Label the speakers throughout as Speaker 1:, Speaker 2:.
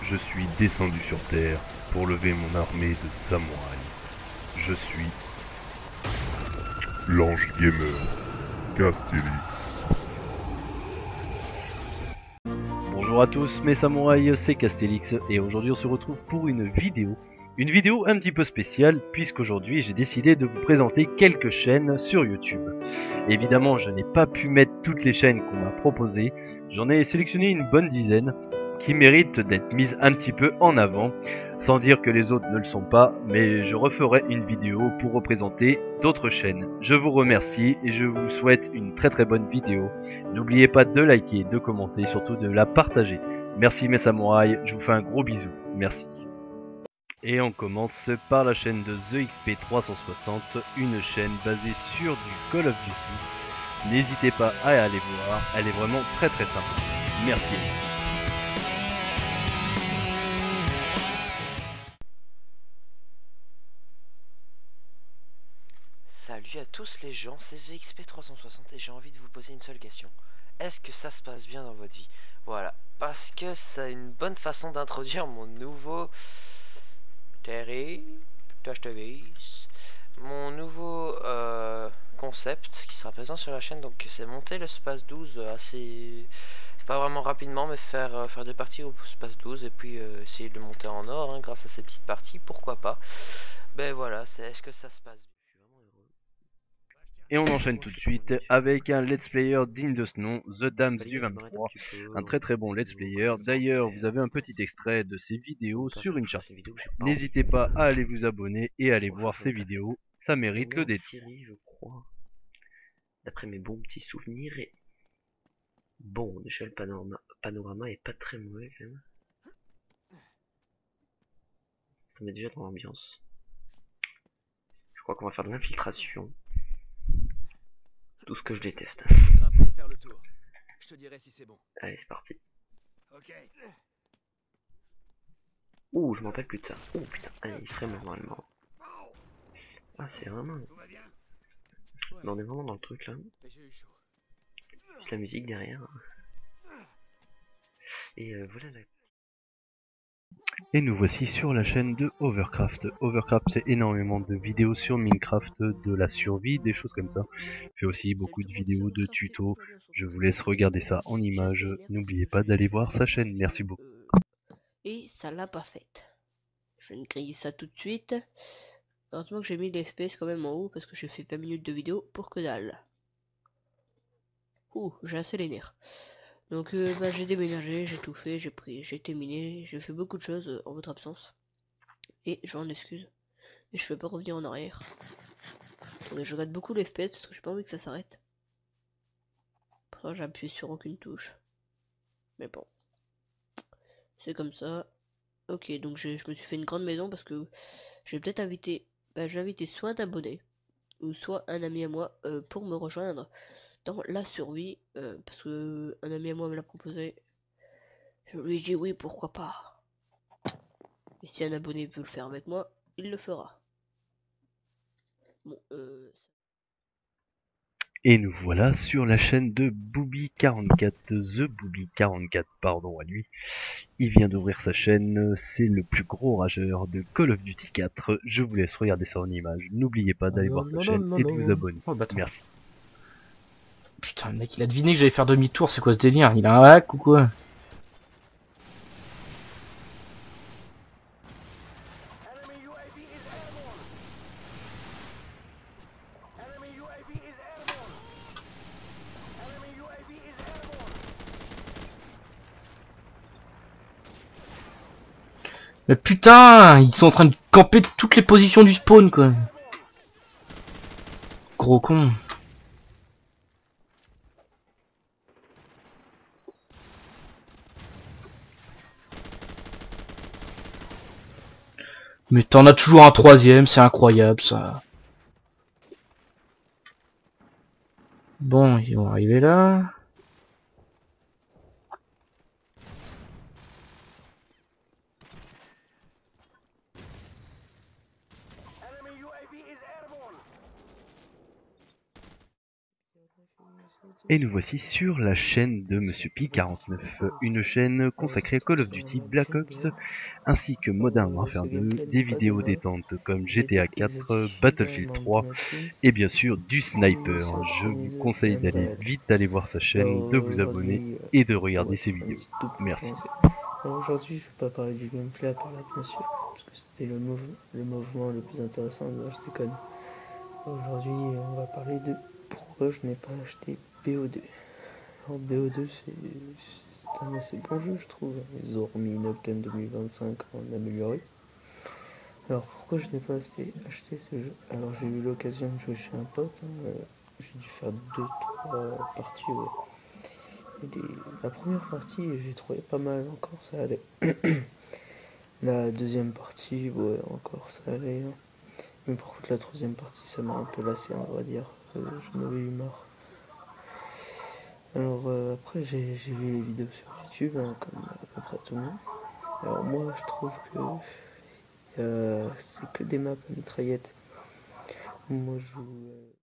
Speaker 1: Je suis descendu sur Terre pour lever mon armée de samouraïs. Je suis l'Ange Gamer, Castélix. Bonjour à tous mes samouraïs, c'est Castélix et aujourd'hui on se retrouve pour une vidéo un petit peu spéciale puisqu'aujourd'hui j'ai décidé de vous présenter quelques chaînes sur YouTube. Évidemment je n'ai pas pu mettre toutes les chaînes qu'on m'a proposées, j'en ai sélectionné une bonne dizaine qui méritent d'être mises un petit peu en avant, sans dire que les autres ne le sont pas, mais je referai une vidéo pour représenter d'autres chaînes. Je vous remercie et je vous souhaite une très bonne vidéo. N'oubliez pas de liker, de commenter, surtout de la partager. Merci mes samouraïs, je vous fais un gros bisou. Merci. Et on commence par la chaîne de TheXP360, une chaîne basée sur du Call of Duty. N'hésitez pas à aller voir, elle est vraiment très sympa. Merci.
Speaker 2: Salut à tous les gens, c'est TheXP360 et j'ai envie de vous poser une seule question. Est-ce que ça se passe bien dans votre vie? Voilà, parce que c'est une bonne façon d'introduire mon nouveau mon nouveau concept qui sera présent sur la chaîne. Donc c'est monter le Space 12 assez, pas vraiment rapidement, mais faire des parties au Space 12 et puis essayer de le monter en or hein, grâce à ces petites parties, pourquoi pas. Ben voilà, est-ce que ça se passe bien?
Speaker 1: Et on enchaîne tout de suite avec un let's player digne de ce nom, The Dams du 23, un très bon let's player. D'ailleurs, vous avez un petit extrait de ses vidéos sur une charte. N'hésitez pas à aller vous abonner et aller voir ses vidéos, ça mérite le détour.
Speaker 3: Je crois, d'après mes bons petits souvenirs. Et bon, déjà le panorama est pas très mauvais quand même. On est déjà dans l'ambiance. Je crois qu'on va faire de l'infiltration. Tout ce que je déteste.
Speaker 4: Faire le tour. Je te dirai si c'est bon.
Speaker 3: Allez, c'est parti.
Speaker 4: Ok.
Speaker 3: Ouh, je m'en rappelle plus de ça. Ouh putain, allez, il serait mort normalement. Ah, c'est vraiment. Mais on est vraiment dans le truc là.
Speaker 4: J'ai eu chaud.
Speaker 3: Juste la musique derrière. Et voilà la.
Speaker 1: Et nous voici sur la chaîne de Overcraft. Overcraft, c'est énormément de vidéos sur Minecraft, de la survie, des choses comme ça. Il fait aussi beaucoup de vidéos de tutos. Je vous laisse regarder ça en images. N'oubliez pas d'aller voir sa chaîne. Merci beaucoup.
Speaker 5: Et ça l'a pas faite. Je vais griller ça tout de suite. Heureusement que j'ai mis les FPS quand même en haut parce que j'ai fait 20 minutes de vidéo pour que dalle. Ouh, j'ai assez les nerfs. Donc j'ai déménagé, j'ai tout fait, j'ai terminé, j'ai fait beaucoup de choses en votre absence. Et je m'en excuse. Et je peux pas revenir en arrière. Attendez, je regarde beaucoup les FPS parce que j'ai pas envie que ça s'arrête. Pourtant j'ai appuyé sur aucune touche. Mais bon. C'est comme ça. Ok, donc je me suis fait une grande maison parce que je vais peut-être inviter... j'ai invité soit un abonné ou soit un ami à moi pour me rejoindre dans la survie parce que un ami à moi me l'a proposé. Je lui ai dit oui, pourquoi pas. Et si un abonné veut le faire avec moi, il le fera. Bon,
Speaker 1: Et nous voilà sur la chaîne de Booby44, The Booby44, pardon à lui. Il vient d'ouvrir sa chaîne, c'est le plus gros rageur de Call of Duty 4. Je vous laisse regarder ça en image. N'oubliez pas d'aller voir sa chaîne et de vous abonner.
Speaker 6: Oh, bâtard.
Speaker 1: Merci.
Speaker 6: Putain, le mec il a deviné que j'allais faire demi-tour, c'est quoi ce délire? Il a un hack ou quoi? Mais putain, ils sont en train de camper toutes les positions du spawn quoi. Gros con. Mais t'en as toujours un troisième, c'est incroyable ça. Bon, ils vont arriver là.
Speaker 1: Et nous voici sur la chaîne de Monsieur Pi49, une chaîne consacrée à Call of Duty Black Ops, ainsi que Modern Warfare 2, des vidéos détentes comme GTA 4, Battlefield 3, et bien sûr du sniper. Je vous conseille d'aller vite aller voir sa chaîne, de vous abonner et de regarder ses vidéos. Merci.
Speaker 7: Alors aujourd'hui, je vais pas parler du gameplay à part là, bien sûr, parce que c'était le mouvement le plus intéressant, je déconne. Aujourd'hui, on va parler de pourquoi je n'ai pas acheté BO2. Alors BO2, c'est un assez bon jeu, je trouve. Ils ont remis Noctem 2025 en amélioré. Alors pourquoi je n'ai pas acheté ce jeu? Alors j'ai eu l'occasion de jouer chez un pote, j'ai dû faire 2-3 parties. Ouais. La première partie, j'ai trouvé pas mal, encore ça allait. La deuxième partie, ouais, encore ça allait. Hein. Mais par contre, la troisième partie, ça m'a un peu lassé, on va dire. J'en avais eu marre. Alors après, j'ai vu les vidéos sur YouTube, hein, comme à peu près tout le monde. Alors moi, je trouve que c'est que des maps à mitraillettes. Moi, je joue...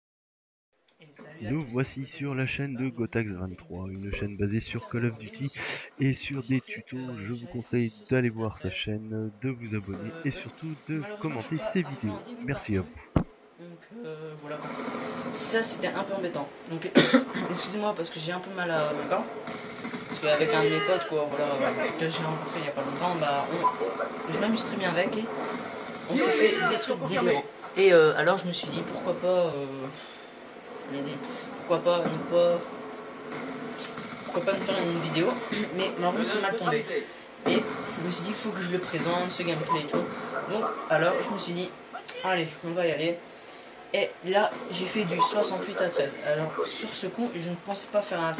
Speaker 1: Nous voici sur la chaîne de Gotax23, une chaîne basée sur Call of Duty et sur des tutos. Je vous conseille d'aller voir sa chaîne, de vous abonner et surtout de commenter ses vidéos. Merci à vous.
Speaker 8: Donc voilà. Ça c'était un peu embêtant. Donc excusez-moi parce que j'ai un peu mal à mon corps. Parce qu'avec un de mes potes quoi, voilà, que j'ai rencontré il y a pas longtemps, bah je m'amuse très bien avec et on s'est fait des trucs délirants. Et alors je me suis dit pourquoi pas nous faire une vidéo, mais malheureusement c'est mal tombé. Et je me suis dit il faut que je le présente, ce gameplay et tout. Donc alors je me suis dit allez on va y aller. Et là j'ai fait du 68 à 13. Alors sur ce coup je ne pensais pas faire un...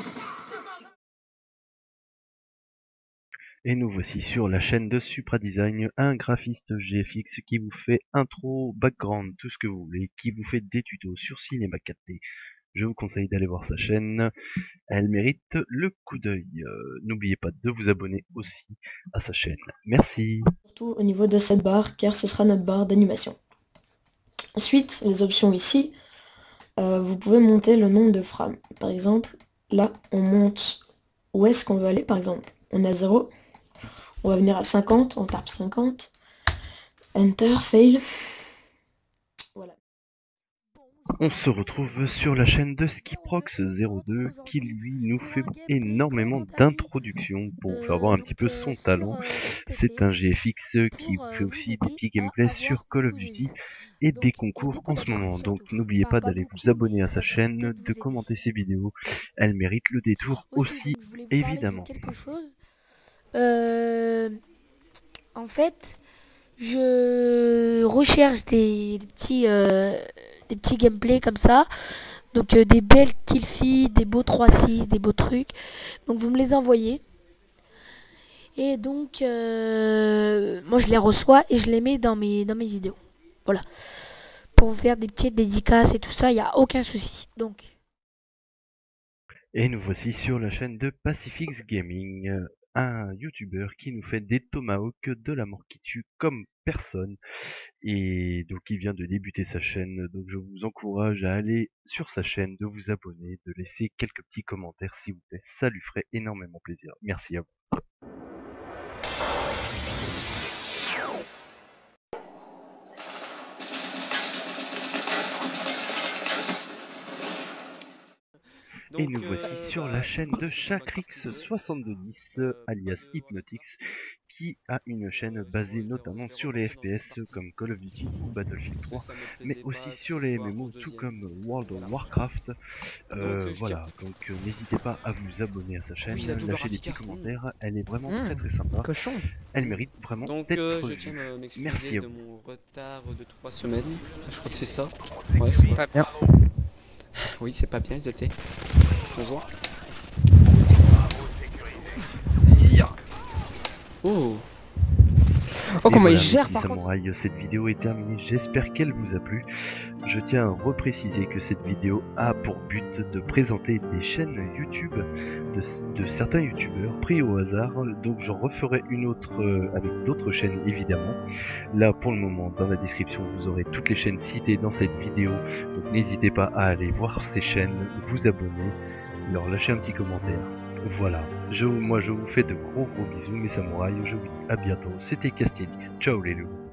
Speaker 1: Et nous voici sur la chaîne de Supra Design, un graphiste GFX qui vous fait intro, background, tout ce que vous voulez, qui vous fait des tutos sur Cinéma 4D. Je vous conseille d'aller voir sa chaîne, elle mérite le coup d'œil. N'oubliez pas de vous abonner aussi à sa chaîne. Merci.
Speaker 9: Surtout au niveau de cette barre, car ce sera notre barre d'animation. Ensuite, les options ici, vous pouvez monter le nombre de frames. Par exemple, là, on monte où est-ce qu'on veut aller. Par exemple, on a 0, on va venir à 50, on tape 50, Enter, Fail. Voilà.
Speaker 1: On se retrouve sur la chaîne de Skiprox02 qui lui nous fait énormément d'introductions pour vous faire voir un petit peu son talent. C'est un GFX qui fait aussi des petits gameplays sur Call of Duty et des concours en ce moment. Donc n'oubliez pas d'aller vous abonner à sa chaîne, de commenter ses vidéos. Elle mérite le détour aussi, évidemment.
Speaker 10: En fait, je recherche des petits gameplays comme ça. Donc des belles kill feed, des beaux 3-6, des beaux trucs. Donc vous me les envoyez. Et donc moi je les reçois et je les mets dans mes vidéos. Voilà. Pour vous faire des petites dédicaces et tout ça, il n'y a aucun souci. Donc.
Speaker 1: Et nous voici sur la chaîne de Pacifix Gaming, un youtubeur qui nous fait des tomahawks de la mort qui tue comme personne. Et donc il vient de débuter sa chaîne, donc je vous encourage à aller sur sa chaîne, de vous abonner, de laisser quelques petits commentaires s'il vous plaît, ça lui ferait énormément plaisir. Merci à vous. Et nous voici sur la chaîne de Chakrix7210, alias Hypnotix, qui a une chaîne basée notamment sur les FPS comme Call of Duty ou Battlefield 3, mais aussi sur les MMO tout comme World of Warcraft. Voilà, donc n'hésitez pas à vous abonner à sa chaîne, lâcher des petits commentaires, elle est vraiment très très sympa.
Speaker 11: Cochon.
Speaker 1: Elle mérite vraiment d'être
Speaker 11: je tiens à
Speaker 1: Merci
Speaker 11: m'excuser
Speaker 1: à
Speaker 11: de
Speaker 1: vous.
Speaker 11: mon retard de 3 semaines. Je crois que c'est ça.
Speaker 1: Ouais,
Speaker 11: Ouais,
Speaker 1: oui.
Speaker 11: pas bien. Oui, c'est pas bien, désolé. Bonjour. Oh.
Speaker 6: Oh, comment
Speaker 1: Et
Speaker 6: il
Speaker 1: voilà,
Speaker 6: gère
Speaker 1: mes
Speaker 6: par
Speaker 1: petits
Speaker 6: contre.
Speaker 1: samouraïs, cette vidéo est terminée, j'espère qu'elle vous a plu. je tiens à repréciser que cette vidéo a pour but de présenter des chaînes YouTube de certains youtubeurs pris au hasard, donc j'en referai une autre avec d'autres chaînes évidemment. Là pour le moment dans la description vous aurez toutes les chaînes citées dans cette vidéo, donc n'hésitez pas à aller voir ces chaînes, vous abonner, leur lâcher un petit commentaire. Voilà, moi je vous fais de gros bisous mes samouraïs, je vous dis à bientôt, c'était Castélix, ciao les loups.